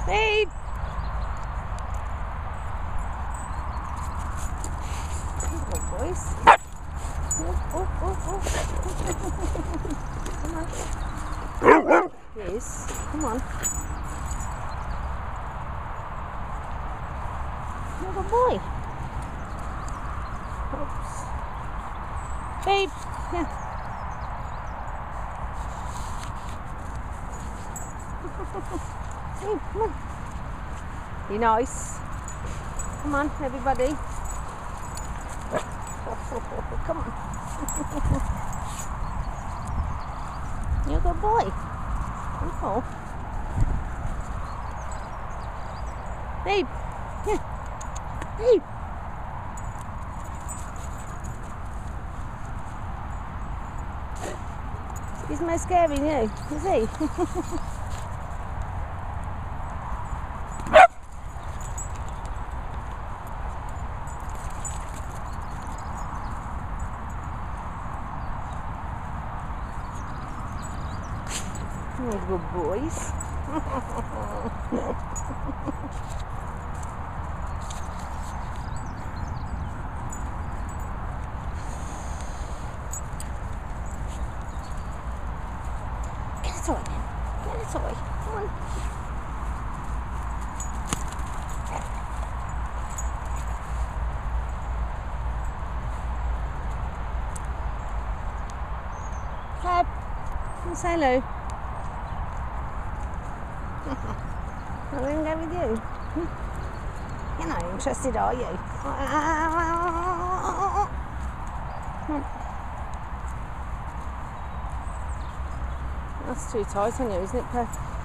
Babe! Come on, boys. Oh. Come on. Yes, come on. Little boy. Oops. Babe, yeah. Hey, come on. Be nice. Come on, everybody. Come on. You're a good boy. Oh. Babe. Yeah. Babe. He's most scary now, is he? Oh, good boys. Get a toy. Get a toy. Come on. Pep, say hello. I'm going to go with you. You're not interested, are you? That's too tight on you, isn't it, Pep?